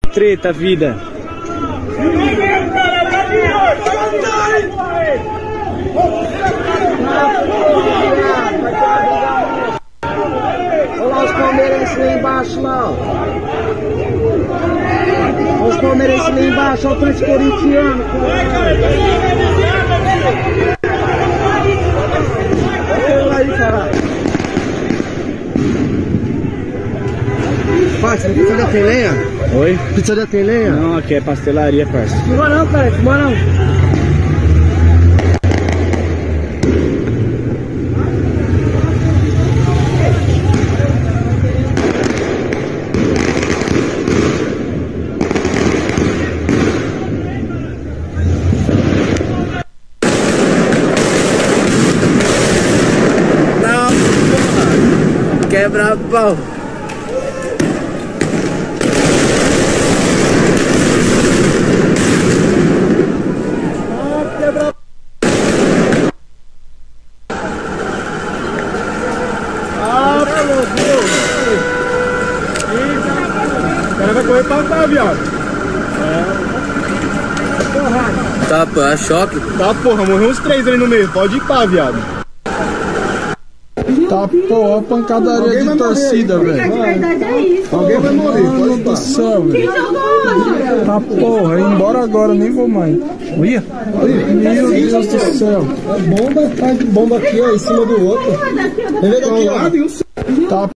Treta, vida. Olha lá os palmeirenses lá embaixo, lá, ó. Olha os palmeirenses lá embaixo, olha o três corintianos. Olha aí, caralho. Parça, pizzaria tem lenha? Oi? Pizzaria tem lenha? Não, aqui é pastelaria, parça. Fuma não, cara, fuma não. Não, quebra pau. O cara vai correr pra cá, viado. Tá, pô, é choque. Tá, porra, morreu uns 3 ali no meio. Pode ir pá, viado. Tá, porra, pancadaria de torcida, velho. De verdade é isso. Alguém vai morrer, mano do céu, Quem velho. jogou? Tá, porra, ir embora agora, nem vou mais. Olha, meu Deus do céu. Bomba atrás de bomba aqui, ó, em cima do outro. Daqui, ó, Tá vendo aqui, ó? Tá,